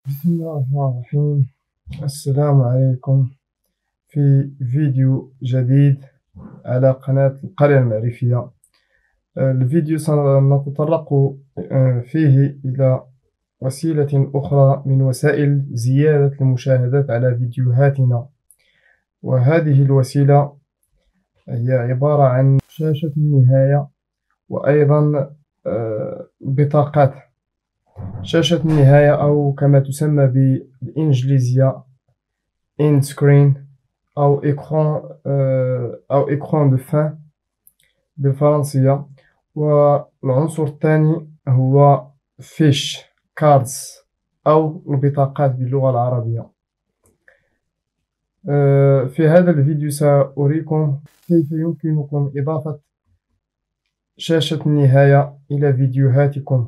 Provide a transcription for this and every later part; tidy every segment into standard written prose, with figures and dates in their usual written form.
بسم الله الرحمن الرحيم. السلام عليكم في فيديو جديد على قناة القرية المعرفية. الفيديو سنتطرق فيه إلى وسيلة أخرى من وسائل زيادة المشاهدات على فيديوهاتنا، وهذه الوسيلة هي عبارة عن شاشة النهاية وأيضا بطاقات. شاشة النهاية أو كما تسمى بالإنجليزية end screen أو écran de fin بالفرنسية. والعنصر الثاني هو fish cards أو البطاقات باللغة العربية. في هذا الفيديو سأريكم كيف يمكنكم إضافة شاشة النهاية إلى فيديوهاتكم.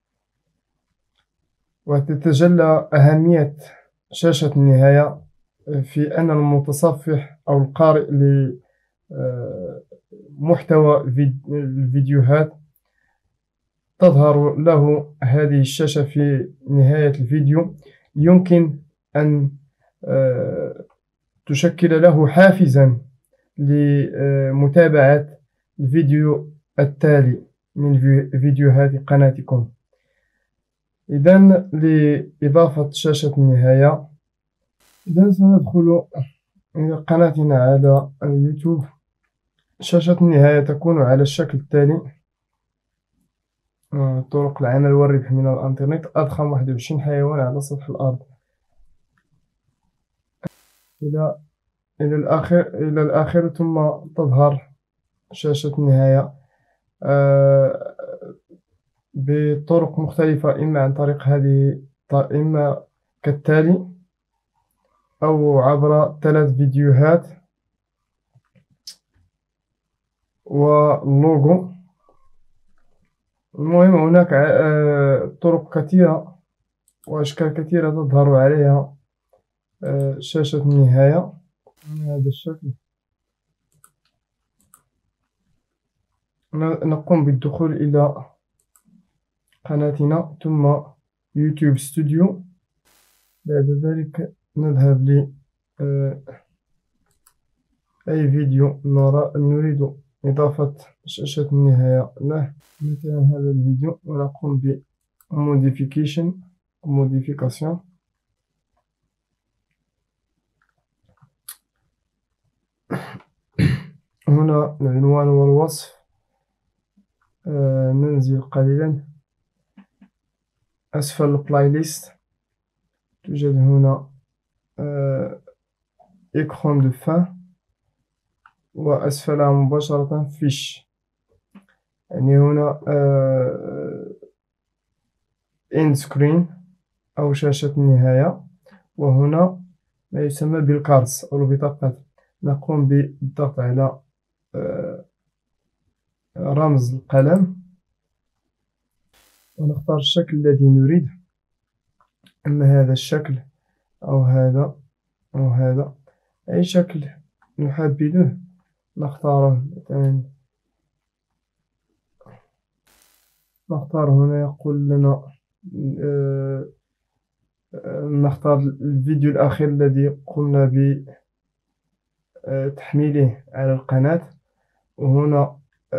وتتجلى أهمية شاشة النهاية في أن المتصفح أو القارئ لمحتوى الفيديوهات تظهر له هذه الشاشة في نهاية الفيديو. يمكن أن تشكل له حافزا لمتابعة الفيديو التالي من فيديوهات قناتكم. إذن لإضافة شاشة النهاية، إذن سندخل إلى قناتنا على اليوتيوب. شاشة النهاية تكون على الشكل التالي. طرق العمل والربح من الإنترنت: أضخم 21 حيوان على سطح الأرض. إلى الآخر ثم تظهر شاشة النهاية بطرق مختلفة، إما عن طريق إما كالتالي أو عبر 3 فيديوهات واللوجو. المهم هناك طرق كثيرة وأشكال كثيرة تظهر عليها شاشة النهاية من هذا الشكل. نقوم بالدخول إلى قناتنا ثم يوتيوب ستوديو. بعد ذلك نذهب ل أي فيديو نريد إضافة شاشة النهاية له، مثلا هذا الفيديو، ونقوم بموديفيكاسيون. هنا العنوان والوصف. ننزل قليلا أسفل البلاي ليست، توجد هنا écran de fin، وأسفلها مباشرة فيش، يعني هنا end screen أو شاشة النهاية، وهنا ما يسمى بالكاردز أو البطاقات. نقوم بالضغط على رمز القلم ونختار الشكل الذي نريد، إما هذا الشكل أو هذا أو هذا، أي شكل نحدده نختاره. مثلا نختار هنا، يقول لنا نختار الفيديو الأخير الذي قمنا بتحميله على القناة. وهنا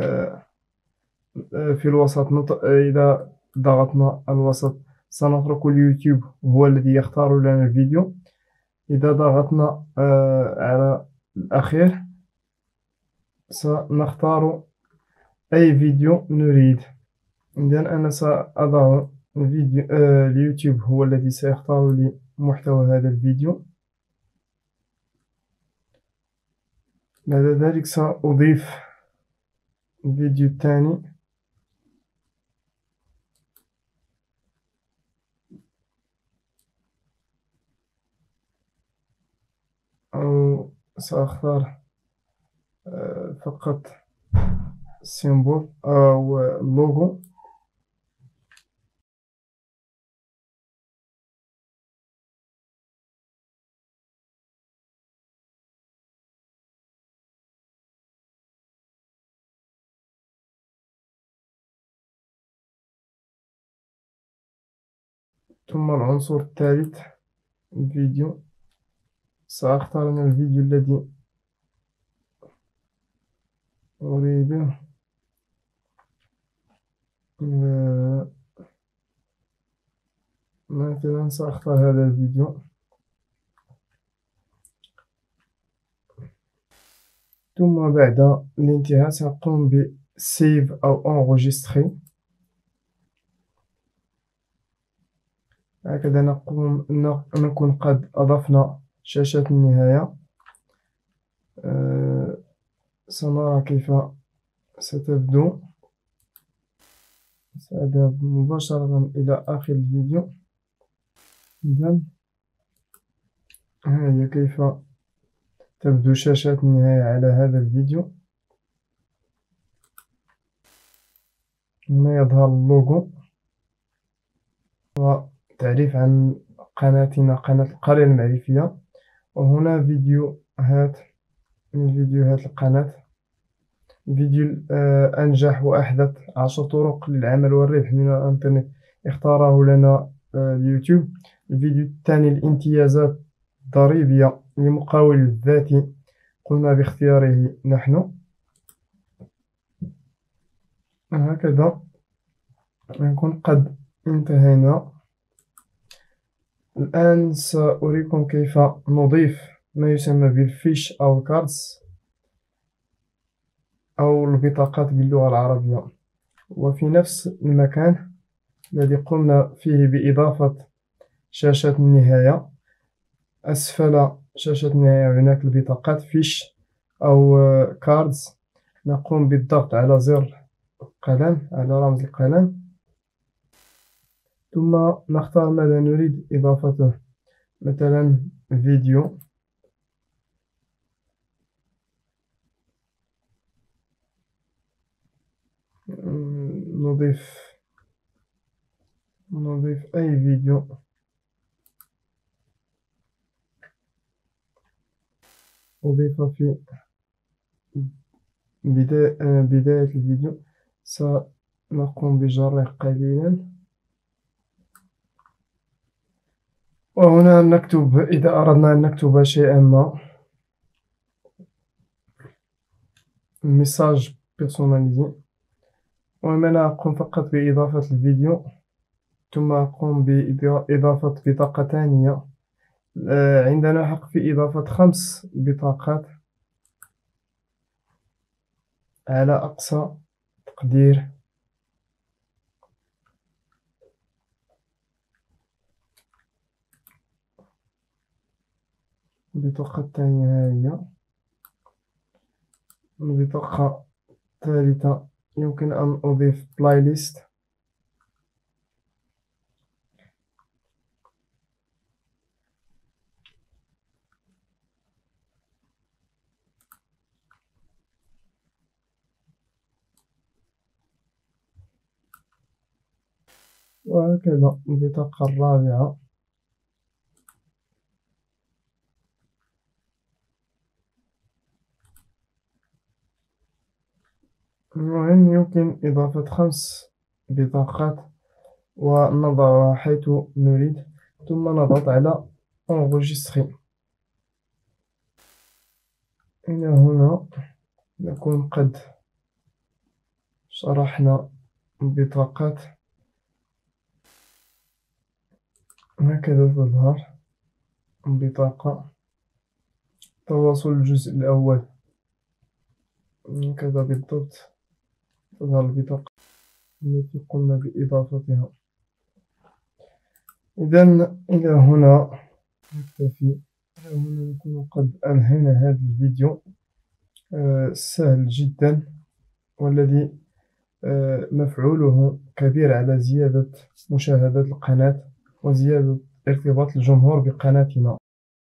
في الوسط إذا ضغطنا الوسط سنترك اليوتيوب هو الذي يختار لنا الفيديو. إذا ضغطنا على الأخير سنختار أي فيديو نريد. إذن أنا سأضع الفيديو، اليوتيوب هو الذي سيختار لي محتوى هذا الفيديو. بعد ذلك سأضيف الفيديو الثاني، أو سأختار فقط سيمبول أو لوجو. ثم العنصر الثالث الفيديو. سأختار أنا الفيديو الذي أريده. مثلا سأختار هذا الفيديو. ثم بعد الانتهاء سأقوم بسيف أو enregistrer. هكذا نكون قد أضفنا شاشة النهاية. سنرى كيف ستبدو. سأذهب مباشرة إلى آخر الفيديو. إذن ها هي كيف تبدو شاشة النهاية على هذا الفيديو. هنا يظهر اللوغو وتعريف عن قناتنا، قناة القرية المعرفية. وهنا فيديوهات من فيديوهات القناة. فيديو أنجح وأحدث 10 طرق للعمل والربح من الإنترنت اختاره لنا اليوتيوب. الفيديو الثاني الامتيازات الضريبية لمقاول الذاتي قمنا باختياره نحن. هكذا نكون قد انتهينا. الآن سأريكم كيف نضيف ما يسمى بالفيش أو الكاردز أو البطاقات باللغة العربية. وفي نفس المكان الذي قمنا فيه بإضافة شاشة النهاية، أسفل شاشة النهاية هناك البطاقات فيش أو كاردز. نقوم بالضغط على زر القلم، على رمز القلم، ثم نختار ماذا نريد إضافته. مثلا فيديو. نضيف أي فيديو. أضيف في بداية الفيديو. سنقوم بجره قليلا، وهنا نكتب إذا أردنا أن نكتب شيئا ما، ميساج بيرسوناليزي. وأنا أقوم فقط بإضافة الفيديو، ثم أقوم بإضافة بطاقة ثانية. عندنا حق في إضافة 5 بطاقات على أقصى تقدير. البطاقة الثانية ها هي. البطاقة الثالثة يمكن أن أضيف بلاي ليست. وهكذا البطاقة الرابعة. المهم يمكن إضافة 5 بطاقات ونضعها حيث نريد، ثم نضغط على enregistrer. إلى هنا نكون قد شرحنا البطاقات. هكذا تظهر البطاقة. تواصل الجزء الأول. هكذا بالضبط تظهر البطاقة التي قمنا بإضافتها. إذن إلى هنا نكتفي. إلى هنا نكون قد أنهينا هذا الفيديو سهل جدا، والذي مفعوله كبير على زيادة مشاهدات القناة وزيادة ارتباط الجمهور بقناتنا.